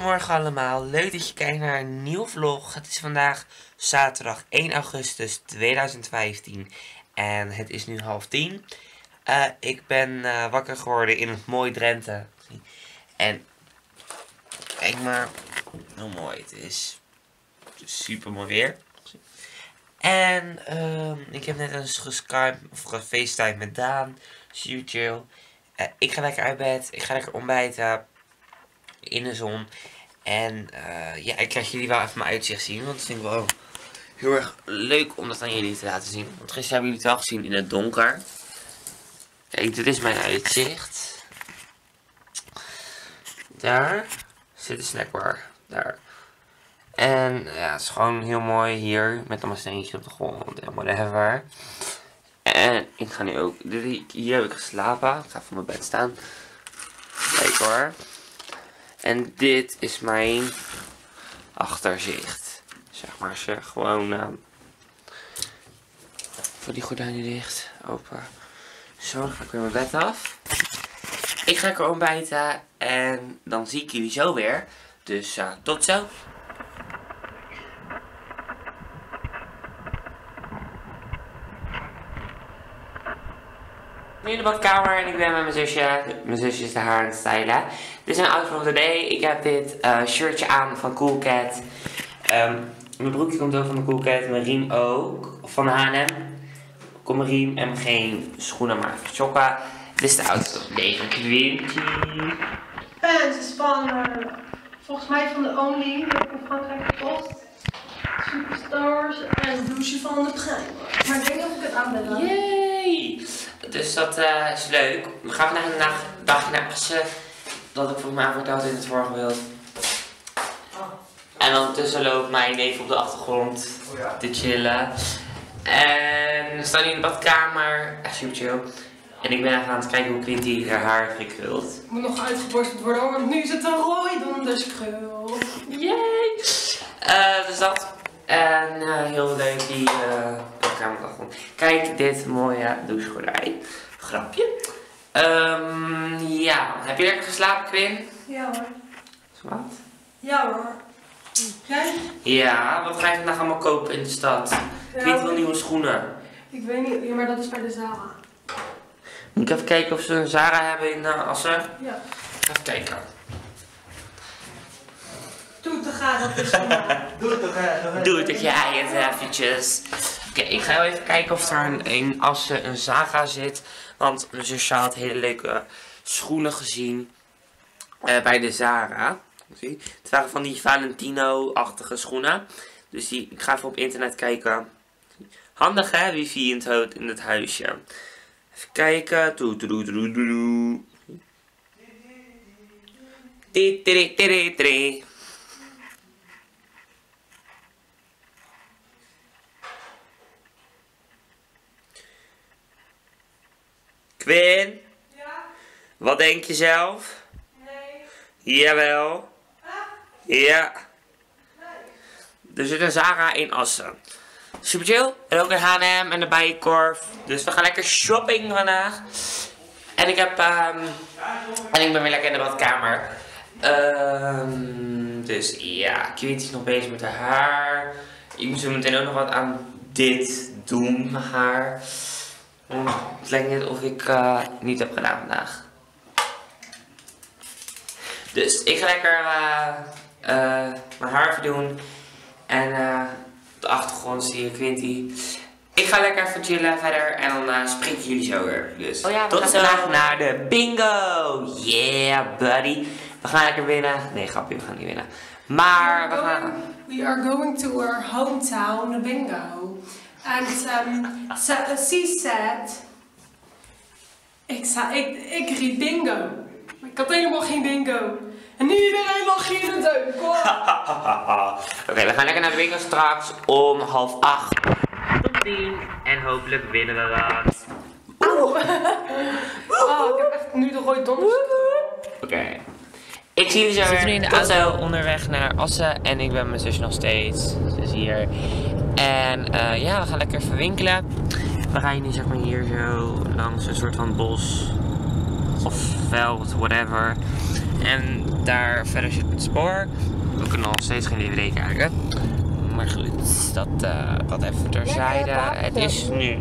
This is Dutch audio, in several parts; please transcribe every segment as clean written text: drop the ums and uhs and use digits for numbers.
Goedemorgen allemaal, leuk dat je kijkt naar een nieuwe vlog. Het is vandaag zaterdag 1 augustus 2015 en het is nu 9:30. Ik ben wakker geworden in het mooie Drenthe. En kijk maar hoe mooi het is. Het is super mooi weer. En ik heb net eens geskype of gefacetimed met Daan. Super chill. Ik ga lekker uit bed, ik ga lekker ontbijten in de zon. En ja, ik laat jullie wel even mijn uitzicht zien. Want dat vind ik wel heel erg leuk om dat aan jullie te laten zien. Want gisteren hebben jullie het wel gezien in het donker. Kijk, dit is mijn uitzicht. Daar zit de snackbar. Daar. En ja, het is gewoon heel mooi hier. Met allemaal steentjes op de grond en whatever. En ik ga nu ook. Hier heb ik geslapen. Ik ga voor mijn bed staan. Kijk hoor. En dit is mijn achterzicht. Zeg maar, gewoon voor die gordijnen dicht, open. Zo, dan ga ik weer mijn bed af. Ik ga lekker ontbijten en dan zie ik jullie zo weer. Dus tot zo. Nu in de badkamer en ik ben met mijn zusje. Mijn zusje is de haar aan het stylen. Dit is een outfit of the day. Ik heb dit shirtje aan van Cool Cat. Mijn broekje komt ook van de Cool Cat. Mijn riem ook. Van H&M. Kom mijn riem en geen schoenen, maar even sokken. Dit is de outfit of the day van Quinty. Pants is van, volgens mij van de Only. Die heb ik in Frankrijk gekocht. Superstars en een blouseje van de Primark. Maar ik weet niet of ik het aan ben. Yay! Dus dat is leuk. We gaan vandaag een dagje naar Assen. Dat heb ik volgens mij verteld in het vorige beeld. En ondertussen loopt mijn neef op de achtergrond te chillen. En we staan nu in de badkamer. Echt super chill. En ik ben even aan het kijken hoe Quinty haar haar heeft gekruld. Het moet nog uitgeborsteld worden, want nu is het een rooi donderskrul. Yay! Dus dat. En heel leuk die badkamerachtergrond. Kijk dit mooie douchegordijn. Grapje. Ja, heb je lekker geslapen, Quinn? Ja hoor. Wat? Ja hoor. Jij? Ja, wat ga je vandaag allemaal kopen in de stad? Ja, Quinn wil nieuwe schoenen. Ik weet niet, ja, maar dat is bij de Zara. Moet ik even kijken of ze een Zara hebben in Assen? Ja. Even kijken. Doe het te gaan, dat is Doe het jij het eventjes. Oké, ik ga even kijken of er in Assen een Zara zit. Want mijn zusje had hele leuke schoenen gezien bij de Zara. Zie? Het waren van die Valentino-achtige schoenen. Dus ik ga even op internet kijken. Handig hè, wifi in het huisje. Even kijken. Quinn? Ja? Wat denk je zelf? Nee. Jawel. Ja. Nee. Er zit een Zara in Assen. Super chill. En ook een H&M en de Bijenkorf. Dus we gaan lekker shopping vandaag. En ik heb en ik ben weer lekker in de badkamer. Dus ja, Quinty is nog bezig met haar haar. Ik moet zo meteen ook nog wat aan dit doen, mijn haar. Het lijkt net of ik niet heb gedaan vandaag. Dus ik ga lekker mijn haar even doen. En op de achtergrond zie je Quinty. Ik ga lekker even chillen verder en dan spreek ik jullie zo weer. Dus tot vandaag naar de bingo! Yeah buddy! We gaan lekker winnen. Nee grapje, we gaan niet winnen. Maar we gaan... We are going to our hometown, the bingo. And she said... Ik riep bingo. Maar ik had helemaal geen bingo. En nu iedereen lag hier in het ook. Oké, we gaan lekker naar de bingo straks om 7:30 tot 10. En hopelijk winnen we wat. Oh, ik heb echt nu de rooi donders. Oké. Ik zie jullie zo weer. We zitten nu in de auto onderweg naar Assen. En ik ben met mijn zus nog steeds. Ze is hier. En ja, we gaan lekker even winkelen. We gaan nu zeg maar hier zo langs een soort van bos. Of veld, whatever. En daar verder zit het spoor. We kunnen nog steeds geen DVD kijken. Maar goed, dat even terzijde. Het is nu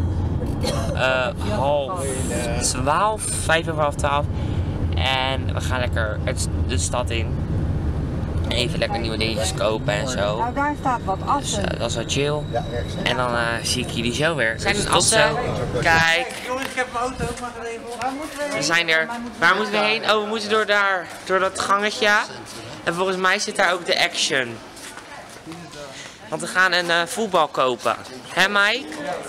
11:30, 11:55. En we gaan lekker de stad in. Even lekker nieuwe dingetjes kopen en zo. Nou, daar staat wat Assen. Dus dat is wel chill. En dan zie ik jullie zo weer. We zijn in Assen. Kijk. Jongens, ik heb mijn auto ook maar geregeld. We zijn er. Waar moeten we heen? Oh, we moeten door daar. Door dat gangetje. En volgens mij zit daar ook de Action. Want we gaan een voetbal kopen. Hè Mike?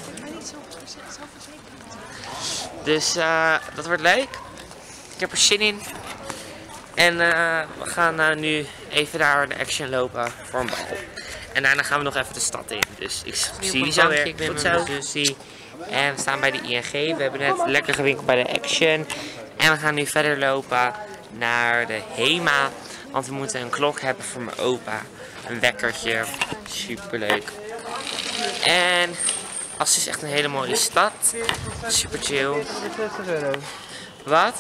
Dus dat wordt leuk. Ik heb er zin in. En we gaan nu even daar de Action lopen voor een bal. En daarna gaan we nog even de stad in. Dus ik zie jullie zo weer. Tot zo. En we staan bij de ING. We hebben net lekker gewinkeld bij de Action. En we gaan nu verder lopen naar de HEMA. Want we moeten een klok hebben voor mijn opa. Een wekkertje. Super leuk. En Assen is echt een hele mooie stad. Super chill. Wat?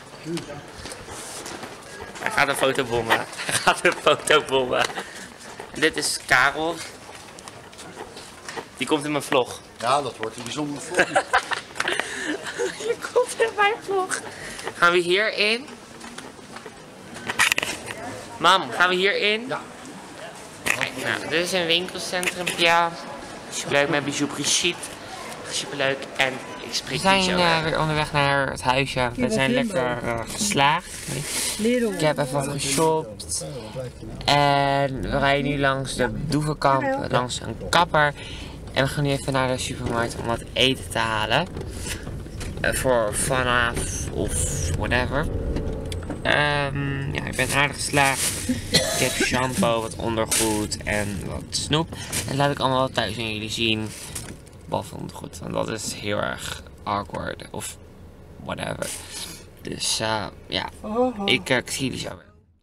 Hij gaat een foto bommen. Hij gaat een foto bommen. En dit is Karel. Die komt in mijn vlog. Ja, dat wordt een bijzondere vlog. Je komt in mijn vlog. Gaan we hierin? Mam, gaan we hierin? Ja. Kijk, nou, dit is een winkelcentrum. Ja. Superleuk met Bijou Brigitte. Superleuk. En ik spreek we zijn weer onderweg naar het huisje. We zijn lekker geslaagd. Ik heb even geshopt. En we rijden nu langs de Doevenkamp, langs een kapper. En we gaan nu even naar de supermarkt om wat eten te halen. Voor vanaf of whatever. Ja, ik ben aardig geslaagd. Ik heb shampoo, wat ondergoed en wat snoep. En laat ik allemaal thuis aan jullie zien. Behalve ondergoed, want dat is heel erg awkward of whatever. Dus ja, ik zie jullie zo weer.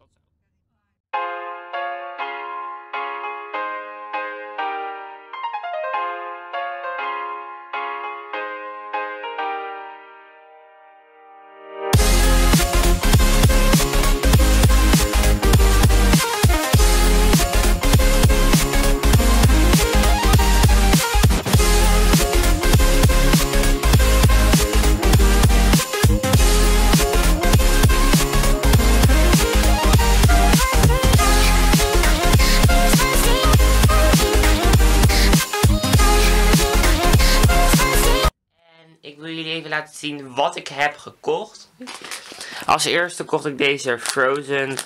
Ik wil jullie even laten zien wat ik heb gekocht. Als eerste kocht ik deze Frozen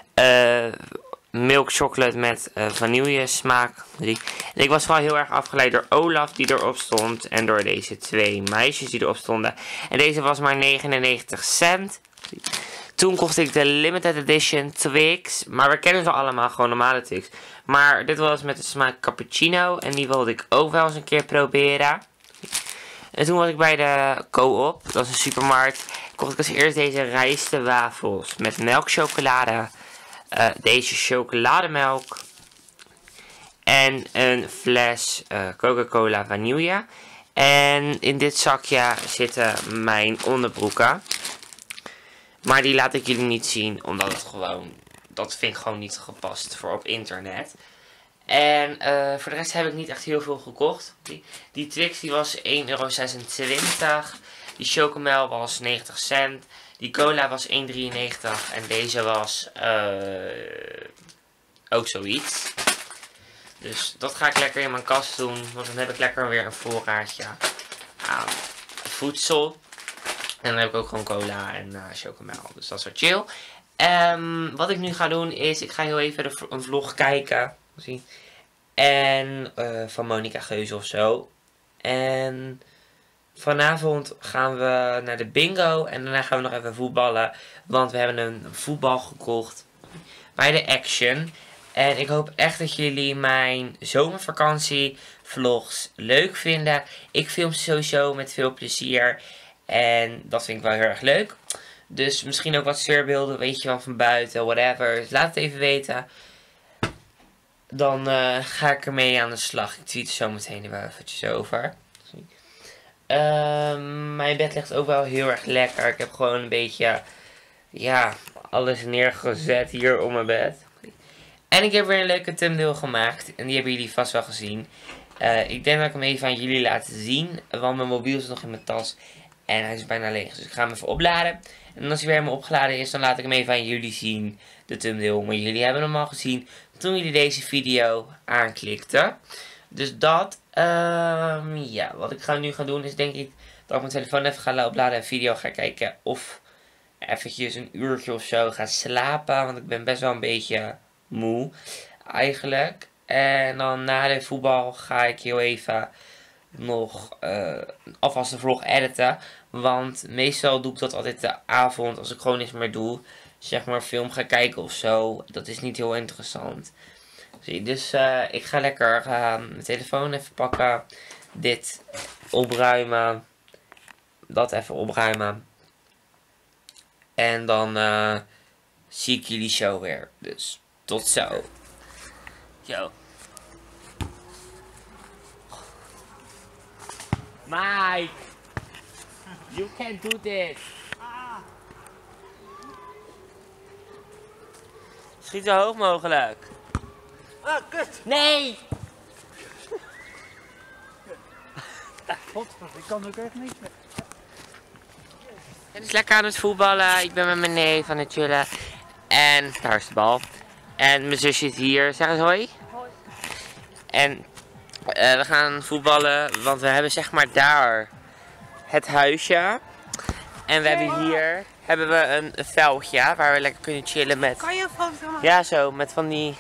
milk chocolate met vanille smaak. En ik was vooral heel erg afgeleid door Olaf die erop stond. En door deze twee meisjes die erop stonden. En deze was maar 99 cent. Toen kocht ik de limited edition Twix. Maar we kennen ze allemaal, gewoon normale Twix. Maar dit was met de smaak cappuccino. En die wilde ik ook wel eens een keer proberen. En toen was ik bij de Co-op, dat is een supermarkt. Kocht ik als eerst deze rijste wafels met melkchocolade. Deze chocolademelk. En een fles Coca-Cola vanille. En in dit zakje zitten mijn onderbroeken. Maar die laat ik jullie niet zien, omdat het gewoon, dat vind ik gewoon niet gepast voor op internet. En voor de rest heb ik niet echt heel veel gekocht. Die Twix die was 1,26 €. Die chocomel was 90 cent. Die cola was 1,93. En deze was ook zoiets. Dus dat ga ik lekker in mijn kast doen. Want dan heb ik lekker weer een voorraadje aan voedsel. En dan heb ik ook gewoon cola en chocomel. Dus dat is wel chill. Wat ik nu ga doen is, ik ga heel even een vlog kijken. Zien. En van Monica Geuze of zo. En vanavond gaan we naar de bingo. En daarna gaan we nog even voetballen. Want we hebben een voetbal gekocht bij de Action. En ik hoop echt dat jullie mijn zomervakantie vlogs leuk vinden. Ik film ze sowieso met veel plezier. En dat vind ik wel heel erg leuk. Dus misschien ook wat sfeerbeelden, weet je wel, van buiten, whatever. Dus laat het even weten. Dan ga ik ermee aan de slag. Ik tweet er zo meteen wel eventjes over. Mijn bed ligt ook wel heel erg lekker. Ik heb gewoon een beetje, ja, alles neergezet hier op mijn bed. En ik heb weer een leuke thumbnail gemaakt. En die hebben jullie vast wel gezien. Ik denk dat ik hem even aan jullie laat zien. Want mijn mobiel is nog in mijn tas. En hij is bijna leeg. Dus ik ga hem even opladen. En als hij weer helemaal opgeladen is, dan laat ik hem even aan jullie zien. De thumbnail. Maar jullie hebben hem al gezien toen jullie deze video aanklikten. Dus dat. Ja, wat ik nu ga doen is denk ik dat ik mijn telefoon even ga opladen en video ga kijken. Of eventjes een uurtje of zo ga slapen. Want ik ben best wel een beetje moe eigenlijk. En dan na de voetbal ga ik heel even nog alvast de vlog editen. Want meestal doe ik dat altijd de avond als ik gewoon niks meer doe. Zeg maar film ga kijken of zo. Dat is niet heel interessant. Dus ik ga lekker mijn telefoon even pakken. Dit opruimen. Dat even opruimen. En dan zie ik jullie zo weer. Dus tot zo. Yo. Mike! You can't do this! Schiet zo hoog mogelijk. Ah, kut! Nee! Godver, ik kan ook echt niks meer. Het is lekker aan het voetballen. Ik ben met mijn neef aan het chillen. En daar is de bal. En mijn zusje is hier. Zeg eens hoi. Hoi. En we gaan voetballen. Want we hebben zeg maar daar het huisje. En we hebben hier een veldje waar we lekker kunnen chillen met... Kan je een foto maken? Ja, zo. Met van die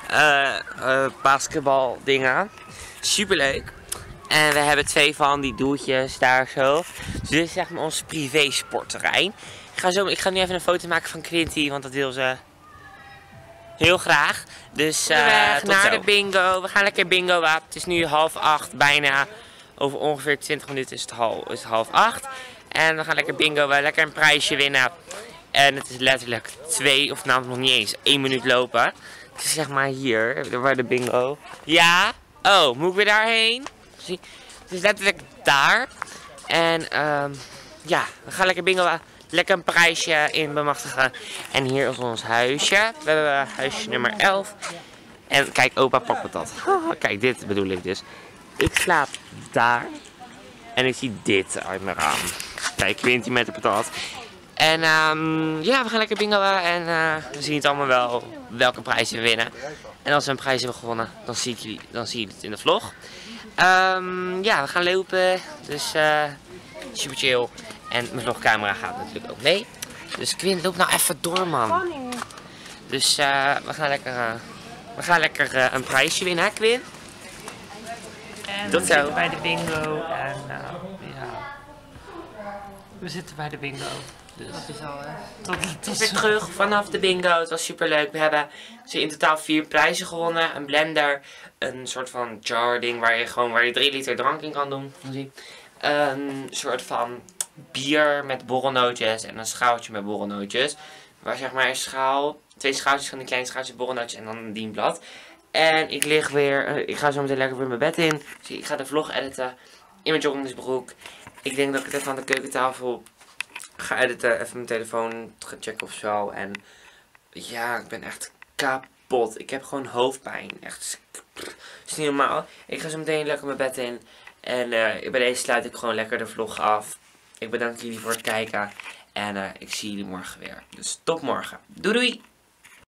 basketbal dingen. Superleuk. En we hebben 2 van die doeltjes daar zo. Dus dit is zeg maar ons privé sportterrein. Ik ga nu even een foto maken van Quinty, want dat wil ze heel graag. Dus naar de bingo. We gaan lekker bingo. Het is nu 7:30 bijna. Over ongeveer 20 minuten is het 7:30. En we gaan lekker bingo. Lekker een prijsje winnen. En het is letterlijk 2 of nou nog niet eens 1 minuut lopen. Het is zeg maar hier, waar de bingo. Ja? Oh, moet ik weer daarheen? Het is letterlijk daar. En ja, we gaan lekker bingo. Lekker een prijsje in bemachtigen. En hier is ons huisje. We hebben huisje nummer 11. En kijk, opa pakt me dat. Kijk, dit bedoel ik dus. Ik slaap daar. En ik zie dit uit mijn raam. Kijk, Quinty met de patat. En ja, we gaan lekker bingoen. En we zien het allemaal wel welke prijzen we winnen. En als we een prijs hebben gewonnen, dan zie je het in de vlog. Ja, we gaan lopen. Dus super chill. En mijn vlogcamera gaat natuurlijk ook mee. Dus Quint, loop nou even door, man. Dus we gaan lekker een prijsje winnen, hè, Quint? En Tot we zo. zitten bij de bingo en ja, we zitten bij de bingo. Dus dat is al, Tot weer terug vanaf de bingo. Het was super leuk. We hebben in totaal 4 prijzen gewonnen. Een blender, een soort van jar ding waar je 3 liter drank in kan doen. Een soort van bier met borrelnootjes en een schaaltje met borrelnootjes. Waar zeg maar een schaal, 2 schaaltjes van die kleine schaaltjes borrelnootjes en dan een dienblad. En ik ga zo meteen lekker weer mijn bed in. Dus ik ga de vlog editen in mijn joggingsbroek. Ik denk dat ik het even aan de keukentafel ga editen. Even mijn telefoon ga checken of zo. En ja, ik ben echt kapot. Ik heb gewoon hoofdpijn. Echt, is niet normaal. Ik ga zo meteen lekker mijn bed in. En bij deze sluit ik gewoon lekker de vlog af. Ik bedank jullie voor het kijken. En ik zie jullie morgen weer. Dus tot morgen. Doei doei!